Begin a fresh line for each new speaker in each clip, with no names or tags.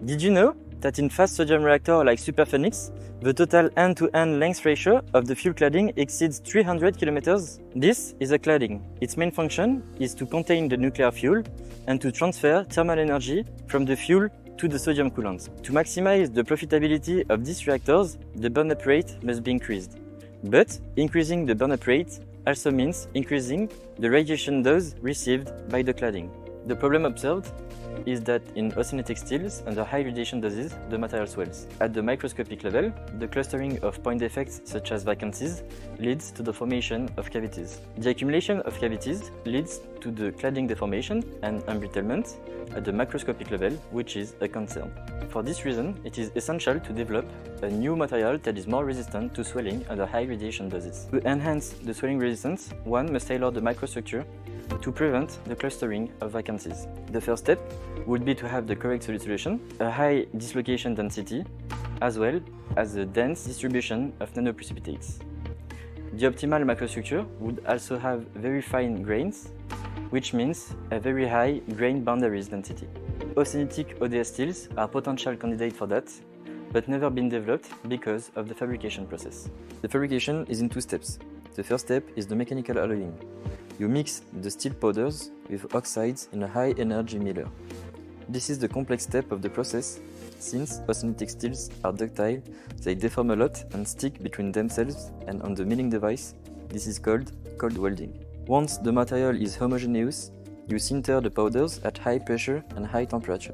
Did you know that in fast sodium reactor like Superphénix, the total end-to-end length ratio of the fuel cladding exceeds 300 km? This is a cladding. Its main function is to contain the nuclear fuel and to transfer thermal energy from the fuel to the sodium coolant. To maximize the profitability of these reactors, the burn-up rate must be increased. But increasing the burn-up rate also means increasing the radiation dose received by the cladding. The problem observed is that in austenitic steels under high radiation doses, the material swells. At the microscopic level, the clustering of point defects such as vacancies leads to the formation of cavities. The accumulation of cavities leads to the cladding deformation and embrittlement at the macroscopic level, which is a concern. For this reason, it is essential to develop a new material that is more resistant to swelling under high radiation doses. To enhance the swelling resistance, one must tailor the microstructure to prevent the clustering of vacancies. The first step would be to have the correct solid solution, a high dislocation density, as well as a dense distribution of nanoprecipitates. The optimal microstructure would also have very fine grains, which means a very high grain boundaries density. Austenitic ODS steels are potential candidates for that, but never been developed because of the fabrication process. The fabrication is in two steps. The first step is the mechanical alloying. You mix the steel powders with oxides in a high-energy miller. This is the complex step of the process. Since austenitic steels are ductile, they deform a lot and stick between themselves, and on the milling device, this is called cold welding. Once the material is homogeneous, you sinter the powders at high pressure and high temperature.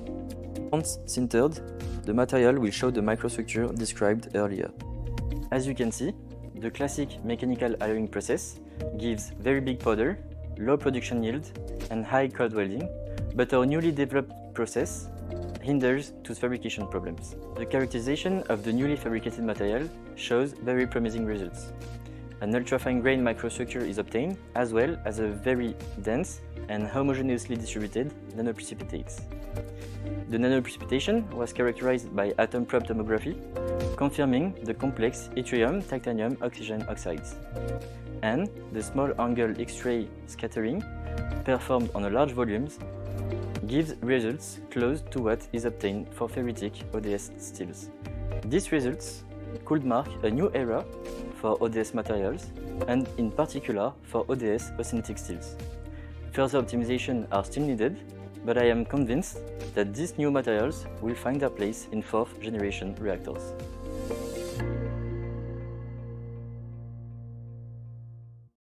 Once sintered, the material will show the microstructure described earlier. As you can see, the classic mechanical alloying process gives very big powder, low production yield, and high cold welding, but our newly developed process hinders to fabrication problems. The characterization of the newly fabricated material shows very promising results. An ultra-fine grain microstructure is obtained, as well as a very dense and homogeneously distributed nanoprecipitates. The nanoprecipitation was characterized by atom probe tomography, confirming the complex yttrium titanium oxygen oxides. And the small angle X-ray scattering, performed on a large volumes, gives results close to what is obtained for ferritic ODS steels. These results could mark a new era for ODS materials, and in particular for ODS austenitic steels. Further optimization are still needed, but I am convinced that these new materials will find their place in fourth-generation reactors.